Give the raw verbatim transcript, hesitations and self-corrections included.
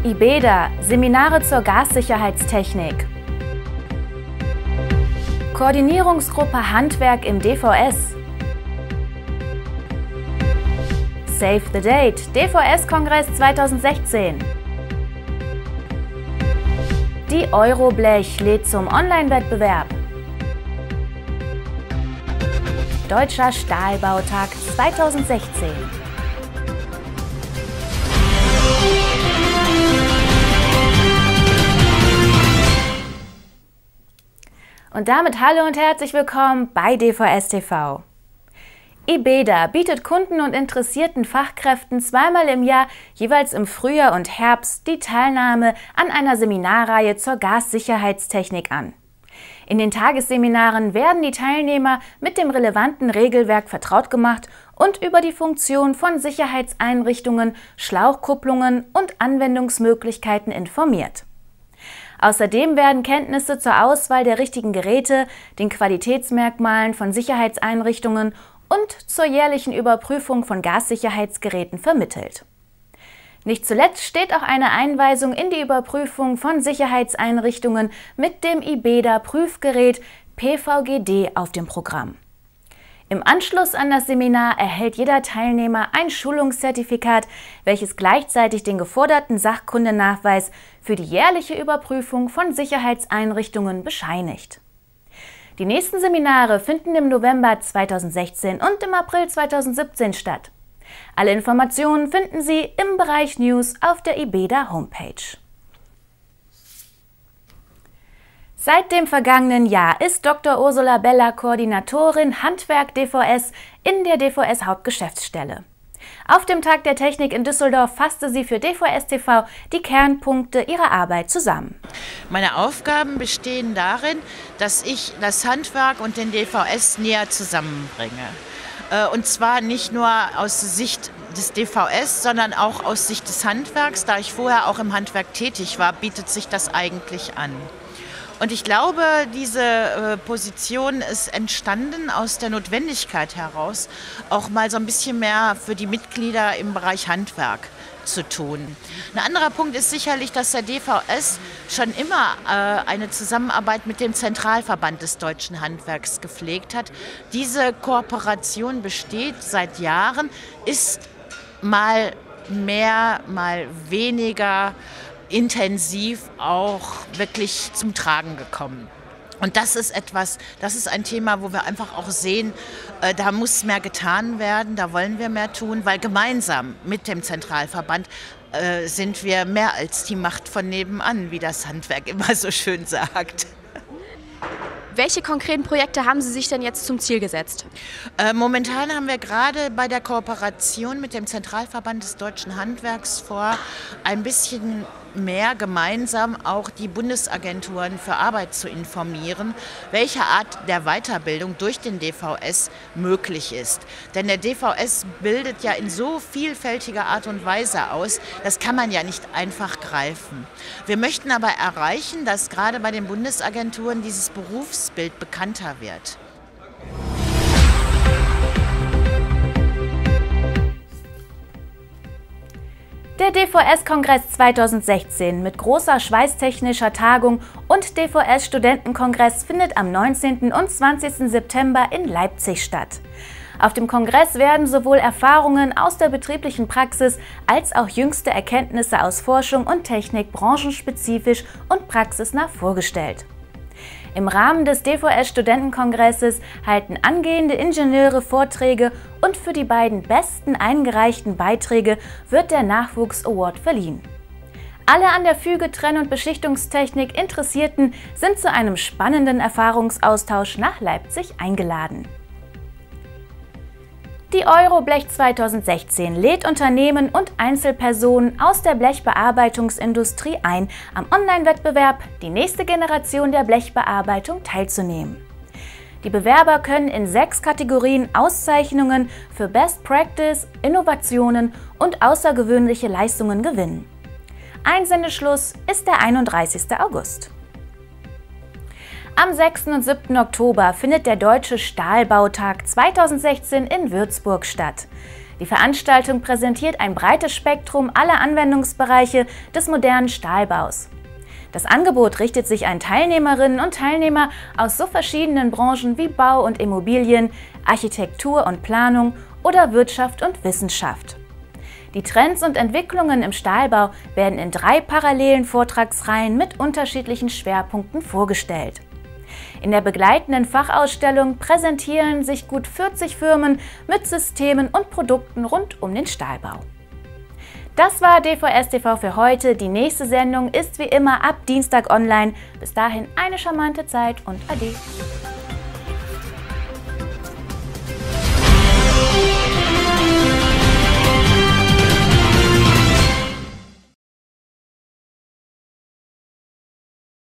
IBEDA – Seminare zur Gassicherheitstechnik. Koordinierungsgruppe Handwerk im D V S. Save the Date – D V S-Kongress zweitausendsechzehn. Die Euroblech lädt zum Online-Wettbewerb. Deutscher Stahlbautag zweitausendsechzehn. Und damit hallo und herzlich willkommen bei D V S T V. IBEDA bietet Kunden und interessierten Fachkräften zweimal im Jahr, jeweils im Frühjahr und Herbst, die Teilnahme an einer Seminarreihe zur Gassicherheitstechnik an. In den Tagesseminaren werden die Teilnehmer mit dem relevanten Regelwerk vertraut gemacht und über die Funktion von Sicherheitseinrichtungen, Schlauchkupplungen und Anwendungsmöglichkeiten informiert. Außerdem werden Kenntnisse zur Auswahl der richtigen Geräte, den Qualitätsmerkmalen von Sicherheitseinrichtungen und zur jährlichen Überprüfung von Gassicherheitsgeräten vermittelt. Nicht zuletzt steht auch eine Einweisung in die Überprüfung von Sicherheitseinrichtungen mit dem IBEDA-Prüfgerät P V G D auf dem Programm. Im Anschluss an das Seminar erhält jeder Teilnehmer ein Schulungszertifikat, welches gleichzeitig den geforderten Sachkundenachweis für die jährliche Überprüfung von Sicherheitseinrichtungen bescheinigt. Die nächsten Seminare finden im November zweitausendsechzehn und im April zweitausendsiebzehn statt. Alle Informationen finden Sie im Bereich News auf der IBEDA Homepage. Seit dem vergangenen Jahr ist Doktor Ursula Bella Koordinatorin Handwerk D V S in der D V S Hauptgeschäftsstelle. Auf dem Tag der Technik in Düsseldorf fasste sie für D V S T V die Kernpunkte ihrer Arbeit zusammen. Meine Aufgaben bestehen darin, dass ich das Handwerk und den D V S näher zusammenbringe. Und zwar nicht nur aus Sicht des D V S, sondern auch aus Sicht des Handwerks. Da ich vorher auch im Handwerk tätig war, bietet sich das eigentlich an. Und ich glaube, diese äh, Position ist entstanden aus der Notwendigkeit heraus, auch mal so ein bisschen mehr für die Mitglieder im Bereich Handwerk zu tun. Ein anderer Punkt ist sicherlich, dass der D V S schon immer äh, eine Zusammenarbeit mit dem Zentralverband des deutschen Handwerks gepflegt hat. Diese Kooperation besteht seit Jahren, ist mal mehr, mal weniger intensiv auch wirklich zum Tragen gekommen. Und das ist etwas, das ist ein Thema, wo wir einfach auch sehen, äh, da muss mehr getan werden, da wollen wir mehr tun, weil gemeinsam mit dem Zentralverband äh, sind wir mehr als die Macht von nebenan, wie das Handwerk immer so schön sagt. Welche konkreten Projekte haben Sie sich denn jetzt zum Ziel gesetzt? Äh, momentan haben wir gerade bei der Kooperation mit dem Zentralverband des deutschen Handwerks vor, ein bisschen mehr gemeinsam auch die Bundesagenturen für Arbeit zu informieren, welche Art der Weiterbildung durch den D V S möglich ist. Denn der D V S bildet ja in so vielfältiger Art und Weise aus, das kann man ja nicht einfach greifen. Wir möchten aber erreichen, dass gerade bei den Bundesagenturen dieses Berufsbild bekannter wird. Der D V S-Kongress zweitausendsechzehn mit großer schweißtechnischer Tagung und D V S-Studentenkongress findet am neunzehnten und zwanzigsten September in Leipzig statt. Auf dem Kongress werden sowohl Erfahrungen aus der betrieblichen Praxis als auch jüngste Erkenntnisse aus Forschung und Technik branchenspezifisch und praxisnah vorgestellt. Im Rahmen des D V S-Studentenkongresses halten angehende Ingenieure Vorträge und für die beiden besten eingereichten Beiträge wird der Nachwuchs-Award verliehen. Alle an der Füge-, Trenn- und Beschichtungstechnik Interessierten sind zu einem spannenden Erfahrungsaustausch nach Leipzig eingeladen. Die Euroblech zweitausendsechzehn lädt Unternehmen und Einzelpersonen aus der Blechbearbeitungsindustrie ein, am Online-Wettbewerb Die nächste Generation der Blechbearbeitung teilzunehmen. Die Bewerber können in sechs Kategorien Auszeichnungen für Best Practice, Innovationen und außergewöhnliche Leistungen gewinnen. Einsendeschluss ist der einunddreißigste August. Am sechsten und siebten Oktober findet der Deutsche Stahlbautag zweitausendsechzehn in Würzburg statt. Die Veranstaltung präsentiert ein breites Spektrum aller Anwendungsbereiche des modernen Stahlbaus. Das Angebot richtet sich an Teilnehmerinnen und Teilnehmer aus so verschiedenen Branchen wie Bau und Immobilien, Architektur und Planung oder Wirtschaft und Wissenschaft. Die Trends und Entwicklungen im Stahlbau werden in drei parallelen Vortragsreihen mit unterschiedlichen Schwerpunkten vorgestellt. In der begleitenden Fachausstellung präsentieren sich gut vierzig Firmen mit Systemen und Produkten rund um den Stahlbau. Das war D V S T V für heute. Die nächste Sendung ist wie immer ab Dienstag online. Bis dahin eine charmante Zeit und Ade.